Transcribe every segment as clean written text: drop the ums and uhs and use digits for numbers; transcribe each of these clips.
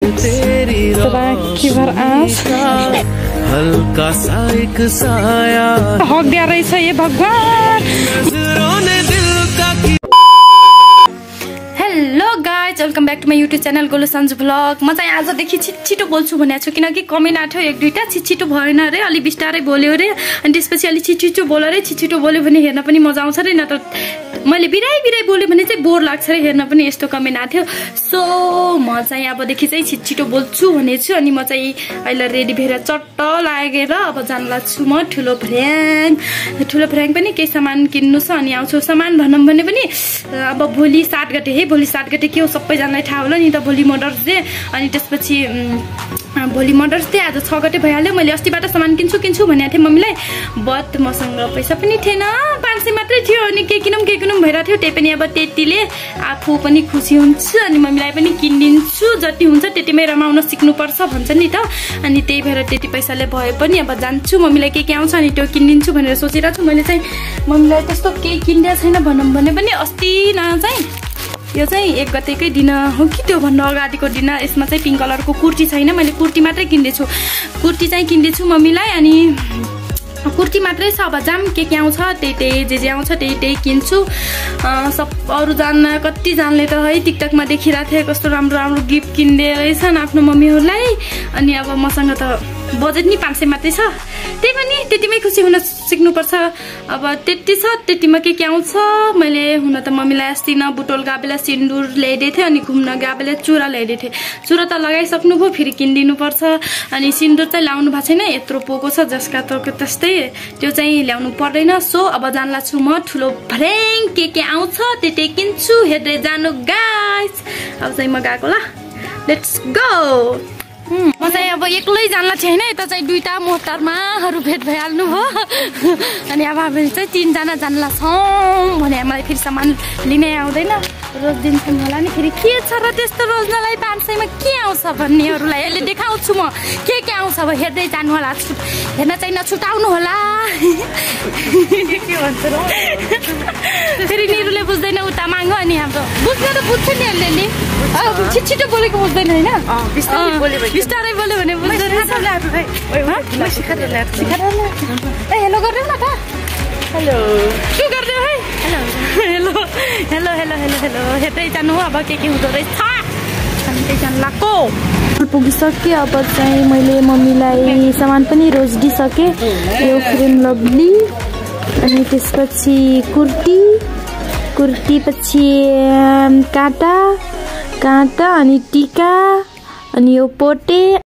राखी भर आँस हल्का सा एक साया हक दिया रहेछ ये भगवान। Hello guys, welcome back to my YouTube channel गolusanju भ्लग। म चाहिँ आजदेखि छिटो बोल्छु भनेको छु किनकि कमेन्ट आथ्यो एक दुईटा छिटो भएन अरे, अलि बिस्तारै बोल्यो अरे। अनि त्यसपछि अलि छिटो बोल्यो अरे, छिटो बोल्यो भने हेर्न पनि मजा आउँछ अरे, नत्र मैले बिराई बोल्यो भने चाहिँ बोर लाग्छ अरे हेर्न पनि, यस्तो कमेन्ट आथ्यो। सो म चाहिँ अबदेखि चाहिँ छिटो बोल्छु भनेको छु। अनि म चाहिँ अहिले रेडी भएर चट्ट लागेर अब जान लाग्छु म ठुलो फ्र्याङ पनि केही सामान किन्नु छ। अनि आउँछु सामान भनौँ भने पनि अब भोलि 7 गते है, भोलि 7 गते के हो सबैजनालाई थाहा होला नि त, भोलि मदर्स डे। अनि त्यसपछि भोलि मदर्स डे, आज 6 गते भइहाल्यो। मैले अस्तिबाट सामान किन्छु भनेको थिएँ मम्मीलाई, बट मसँग पैसा पनि थिएन, 500 मात्रै थियो। अनि के किनौँ भइरहेको थियो। त्यही पनि अब त्यतिले आफू पनि खुसी हुन्छु अनि मम्मीलाई पनि किनिदिन्छु। जति हुन्छ त्यतिमै रमाउन सिक्नुपर्छ भन्छ नि त। अनि त्यही भएर त्यति पैसाले भए पनि अब जान्छु, मम्मीलाई के आउँछ अनि त्यो किनिदिन्छु भनेर सोचिरहेको छु। मैले चाहिँ मम्मीलाई त्यस्तो केही किनिदिएको छैन भनौँ भने पनि। अस्ति चाहिँ यो चाहिँ 1 गतेकै दिन हो कि त्यो भन्दा अगाडिको दिन, यसमा चाहिँ पिङ्क कलरको कुर्ती छैन, मैले कुर्ती मात्रै किन्दैछु। कुर्ती चाहिँ किन्दैछु मम्मीलाई, अनि कुर्ती मात्रै छ। अब जाम के आउँछ त्यही जे आउँछ त्यही किन्छु। सब अरू कतिजनाले त है टिकटकमा देखिरहेको थिएँ कस्तो राम्रो गिफ्ट किन्दै रहेछन् आफ्नो मम्मीहरूलाई। अनि अब मसँग त बजेट नि 500 मात्रै छ, त्यही पनि त्यतिमै खुसी हुन सिक्नुपर्छ। अब त्यति छ, त्यतिमा के आउँछ। मैले हुन त मम्मीलाई अस्ति न बुटोल गएको बेला सिन्दुर ल्याइदिएको थिएँ, अनि घुम्न गएको बेला चुरा ल्याइदिएको थिएँ। चुरा त लगाइसक्नु भयो, फेरि किनिदिनु पर्छ। अनि सिन्दुर चाहिँ ल्याउनु भएको छैन, यत्रो पोको छ जसका तको त्यस्तै, त्यो चाहिँ ल्याउनु पर्दैन। सो अब जानला छु म ठुलो फ्र्याङ के आउँछ त्यही किन्छु, हेर्दै जानु गाइस। अब चाहिँ म गएको ल, लेट्स गो। म चाहिँ अब एक्लै जानला थिएँ होइन, यता चाहिँ 2टा मोहतरमाहरू भेट भइहाल्नु हो। अनि अब हामी चाहिँ 3 जना जानला छौँ भने मलाई फेरि सामान लिनै आउँदैन, रोज दिन्छौँ होला नि। फेरि के छ र त्यस्तो रोज्नलाई 500 मा के आउँछ भन्नेहरूलाई अहिले देखाउँछु म के आउँछ। अब हेर्दै जानु होला, हेर्न चाहिँ नछुटाउनु होला। के भन्छ र फेरि निरुले बुझ्दैन, उता माग्यो। अनि हाम्रो बुझ्न त बुझ्छ नि अलिअलि, छिटो बोलेको बुझ्दैन होइन, बिस्तारै बोल्यो भने बुझ्दैन। हेलो गर्नु न त, हेलो के गर्दै है, hello hello hello hello hello हेर्दै जानु हो अब के हुँदो रहेछ। अनि त्यही जानु लाग्यो, पुगिसकेँ। अब चाहिँ मैले मम्मीलाई सामान पनि रोजिदिइसकेँ, यो फ्रेम लभली। अनि त्यसपछि कुर्ती पछि काँटा अनि टिका अनि यो पोटे।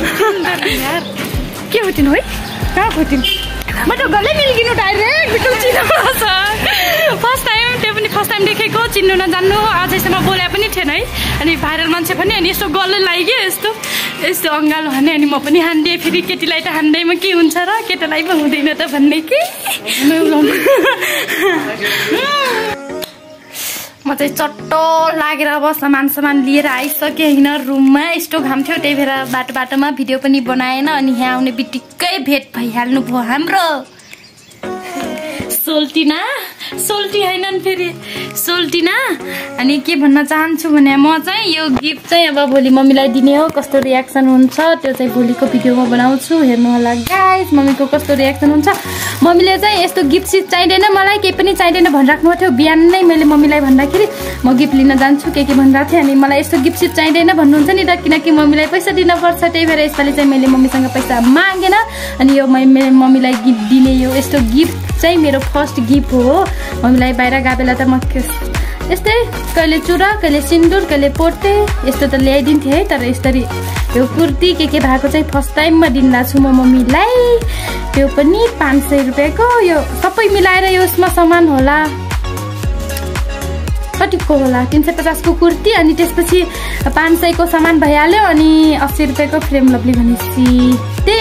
के हो तिन है कहाँ हो तिन म त गलै मिल्किनु डाइरेक्ट बिटुल चिन्नु छ फर्स्ट टाइम त्यो पनि फर्स्ट टाइम देखेको चिन्नु नजान्नु अझैसम्म बोले पनि थिएन है अनि भाइरल मान्छे पनि अनि यस्तो गल्लै लाग्यो यस्तो यस्तो अङ्गालो हाने अनि म पनि हान्दिएँ फेरि केटीलाई त हान्दैमा के हुन्छ र केटालाई पो हुँदैन त भन्ने कि म चाहिँ चट्टो लागेर अब सामान लिएर आइसकेँ होइन रुममा यस्तो घाम थियो त्यही भएर बाटोमा भिडियो पनि बनाएन अनि यहाँ आउने बित्तिकै भेट भइहाल्नु भयो हाम्रो सोल्टी हैनन् फेरि सोल्टिना अनि के भन्न चाहन्छु भने म चाहिँ यो गिफ्ट चाहिँ अब भोलि मम्मीलाई दिने हो कस्तो रियाक्सन हुन्छ त्यो चाहिँ भोलिको भिडियोमा बनाउँछु हेर्नु होला गाइस मम्मीको कस्तो रियाक्सन हुन्छ मम्मीले चाहिँ यस्तो गिफ्ट सिट चाहिँदैन मलाई केही पनि चाहिँदैन भनिराख्नु थियो बिहान नै मैले मम्मीलाई भन्दाखेरि म गिफ्ट लिन जान्छु के भनिरहेको थिएँ अनि मलाई यस्तो गिफ्ट सिट चाहिँदैन भन्नुहुन्छ नि त किनकि मम्मीलाई पैसा दिनुपर्छ त्यही भएर यसपालि चाहिँ मैले मम्मीसँग पैसा मागेन अनि यो मैले मम्मीलाई गिफ्ट दिने यो यस्तो गिफ्ट चाहिँ मेरो फर्स्ट गिफ्ट हो मम्मीलाई बाहिर गए बेला त म यस्तै कहिले चुरा कहिले सिन्दुर कहिले पोर्ते यस्तो त ल्याइदिन्थेँ है तर यसरी यो कुर्ती के भएको चाहिँ फर्स्ट टाइममा दिँदा छु म मम्मीलाई त्यो पनि 500 रुपियाँको यो सबै मिलाएर यसमा सामान होला कतिको होला 350 को कुर्ती अनि त्यसपछि 500 को सामान भइहाल्यो अनि 80 रुपियाँको फ्रेम लभली भनेपछि त्यही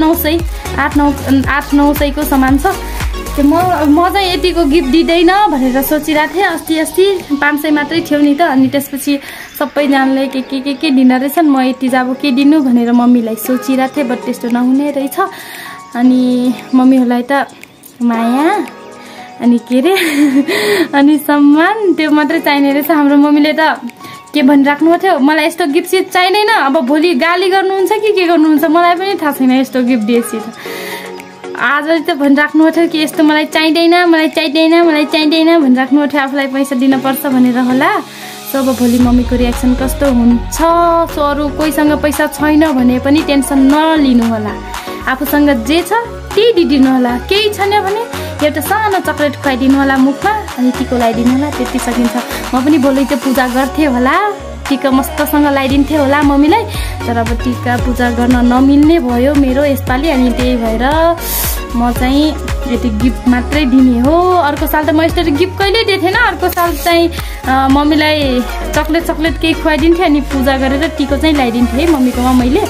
8-900 को सामान छ म चाहिँ यतिको गिफ्ट दिँदैन भनेर सोचिरहेको थिएँ अस्ति 500 मात्रै थियो नि त अनि त्यसपछि सबैजनाले के दिन रहेछन् म यति अब के दिनु भनेर मम्मीलाई सोचिरहेको थिएँ बट त्यस्तो नहुने रहेछ अनि मम्मीहरूलाई त माया अनि के रे अनि सम्मान त्यो मात्रै चाहिने रहेछ हाम्रो मम्मीले त के भनिराख्नु थियो मलाई यस्तो गिफ्ट सिट चाहिँदैन अब भोलि गाली गर्नुहुन्छ कि के गर्नुहुन्छ मलाई पनि थाहा छैन यस्तो गिफ्ट दिएपछि त आज त भनिराख्नु थियो कि यस्तो मलाई चाहिँदैन भनिराख्नु थियो आफूलाई पैसा दिनुपर्छ भनेर होला सो अब भोलि मम्मीको रियाक्सन कस्तो हुन्छ सो अरू कोहीसँग पैसा छैन भने पनि टेन्सन नलिनु होला आफूसँग जे छ त्यही दिदिनु होला केही छैन भने एउटा सानो चक्लेट खुवाइदिनु होला मुखमा अनि टिको लगाइदिनु होला त्यति सकिन्छ म पनि भोलि त्यो पूजा गर्थेँ होला टिका मस्तसँग लगाइदिन्थेँ होला मम्मीलाई तर अब टिका पूजा गर्न नमिल्ने भयो मेरो यसपालि अनि त्यही भएर म चाहिँ यति गिफ्ट मात्रै दिने हो अर्को साल त म यसरी गिफ्ट कहिल्यै दिएको थिएन अर्को साल चाहिँ मम्मीलाई चक्लेट केही खुवाइदिन्थेँ अनि पूजा गरेर टिको चाहिँ लगाइदिन्थेँ है मम्मीकोमा मैले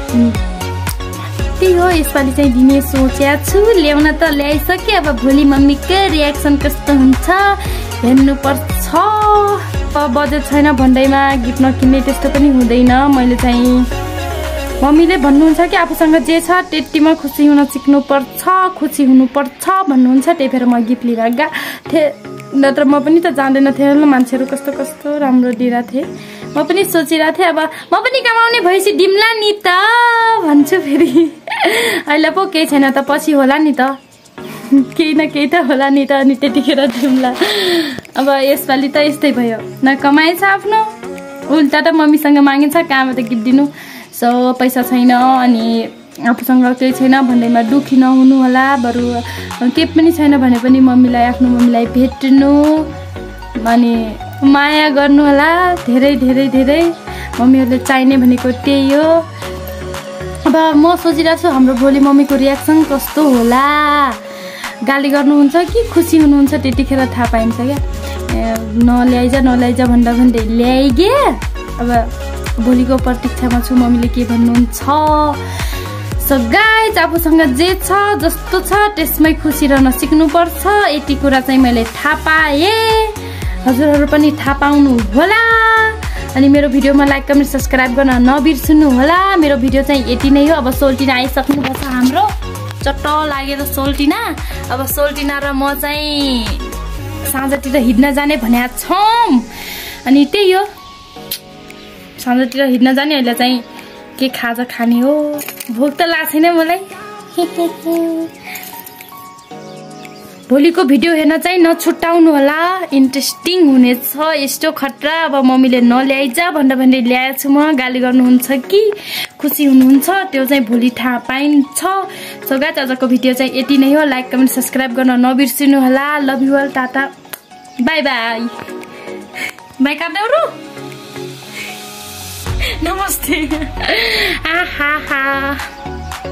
त्यही हो यसपालि चाहिँ दिने सोचेको छु ल्याउन त ल्याइसकेँ अब भोलि मम्मीको रियाक्सन कस्तो हुन्छ हेर्नुपर्छ बजेट छैन भन्दैमा गिफ्ट नकिन्ने त्यस्तो पनि हुँदैन मैले चाहिँ मम्मीले भन्नुहुन्छ कि आफूसँग जे छ त्यतिमा खुसी हुन सिक्नुपर्छ खुसी हुनुपर्छ भन्नुहुन्छ त्यही भएर म गिफ्ट लिएर गएको थिएँ नत्र म पनि त जान्दैन थिएँ मान्छेहरू कस्तो राम्रो दिइरहेको थिएँ म पनि सोचिरहेको थिएँ अब म पनि कमाउने भएपछि दिम्ला नि त भन्छु फेरि अहिले पो केही छैन त पछि होला नि त केही न केही त होला नि त अनि त्यतिखेर दिम्ला अब यसपालि त यस्तै भयो न कमाएछ आफ्नो उल्टा त मम्मीसँग मागिन्छ कहाँबाट गिफ्ट दिनु सो पैसा छैन अनि आफूसँग केही छैन भन्दैमा दुखी नहुनु होला बरु केही पनि छैन भने पनि आफ्नो मम्मीलाई भेट्नु अनि माया गर्नु होला धेरै मम्मीहरूले चाहिने भनेको त्यही हो अब म सोचिरहेको छु हाम्रो भोलि मम्मीको रियाक्सन कस्तो होला गाली गर्नुहुन्छ कि खुसी हुनुहुन्छ त्यतिखेर थाहा पाइन्छ क्या नल्याइजा भन्दै ल्याइगे अब भोलिको प्रतीक्षामा छु मम्मीले के भन्नुहुन्छ सो गाइज आफूसँग जे छ जस्तो छ त्यसमै खुसी रहन सिक्नुपर्छ यति कुरा चाहिँ मैले थाहा पाएँ हजुरहरू पनि थाहा पाउनु होला अनि मेरो भिडियोमा लाइक कमेन्ट सब्स्क्राइब गर्न नबिर्सनु होला मेरो भिडियो चाहिँ यति नै हो अब सोल्टिना आइसक्नुपर्छ हाम्रो चट्ट लागेर सोल्टिना अब सोल्टिना र म चाहिँ साँझतिर हिँड्न जाने भनेका छौँ अनि त्यही हो साँझतिर हिँड्न जाने अहिले चाहिँ के खाजा खाने हो भोक त लाग्छ छैन मलाई भोलिको भिडियो हेर्न चाहिँ नछुटाउनु होला इन्ट्रेस्टिङ हुनेछ यस्तो खतरा अब मम्मीले नल्याइजा भन्दै ल्याएको छु म गाली गर्नुहुन्छ कि खुसी हुनुहुन्छ त्यो चाहिँ भोलि थाहा पाइन्छ सो गाइस आजको भिडियो चाहिँ यति नै हो लाइक कमेन्ट सब्स्क्राइब गर्न नबिर्सिनु होला love you all tata bye bye bye काट्दै नमस्ते आहा